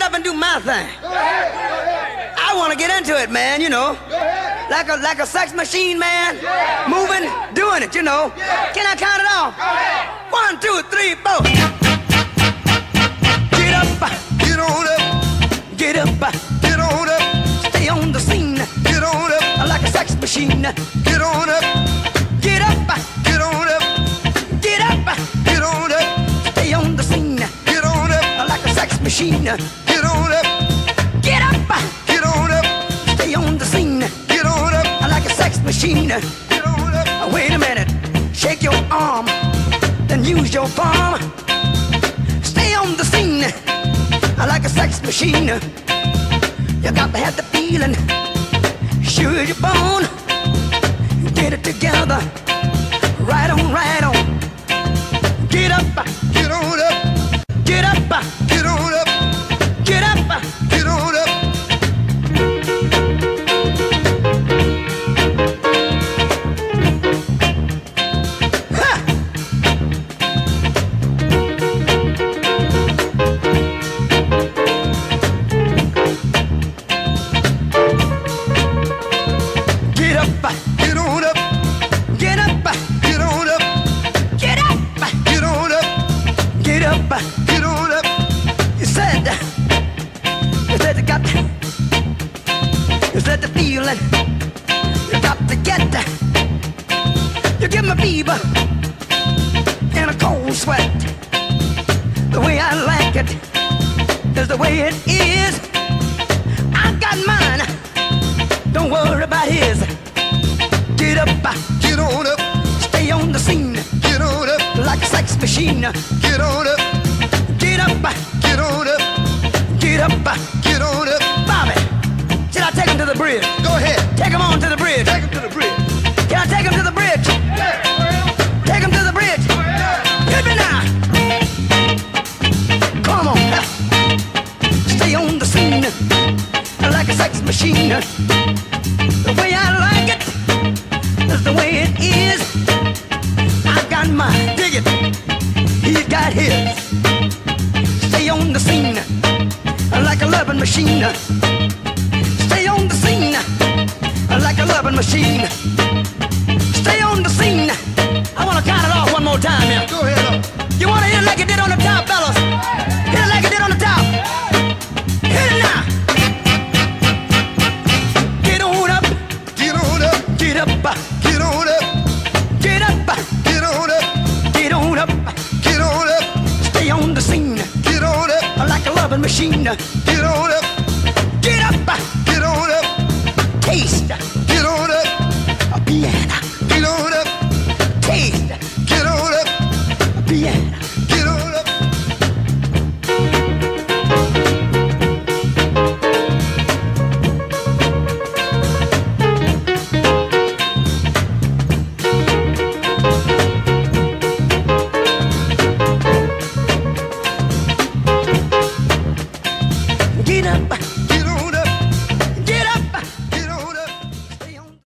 up and do my thing. I want to get into it, man, you know. Like a sex machine, man. Moving, doing it, you know. Can I count it off? 1, 2, 3, 4. Get up, Get on up, get up, get on up, stay on the scene. get on up, Like a sex machine. get on up, Get up, get on up, get up, get on up, stay on the scene. get on up, Like a sex machine. get on up, Get up, get on up, stay on the scene. get on up, Like a sex machine. get on up. Wait a minute, shake your arm, then use your palm. Stay on the scene, like a sex machine. You got to have the feeling, sure you're born. Get it together, right on, right on. Get up, Get on up, get up, get on up, get up. get on up. Ha! Get up, Get on up, get up, get on up, get up, get on up, get up. get on up. You said you said the feeling, you got to get that. You give me fever and a cold sweat. The way I like it is the way it is. I got mine, don't worry about his. Get up, Get on up, stay on the scene get on up, like a sex machine. get on up, Get up, get on up, get up. get on up. Bobby, should I take him to the bridge? Go ahead, Take him on to the bridge. take him to the bridge. Can I take him to the bridge? Take him to the bridge. Hit me now. Come on. Stay on the scene like a sex machine. The way I like it is the way it is. I got mine. Dig it. He's got his. Stay on the scene like a loving machine. Stay on the scene like a loving machine. Stay on the scene. I want to count it off one more time here. Go ahead up. You want to hit it like it did on the top, fellas? Hit it like it did on the top. Hit it now. Get on up, Get on up, get up, get on up, get up, get on up, get on up. get on up, Stay on the scene get on up, like a loving machine. get on up, Get up, get on up. taste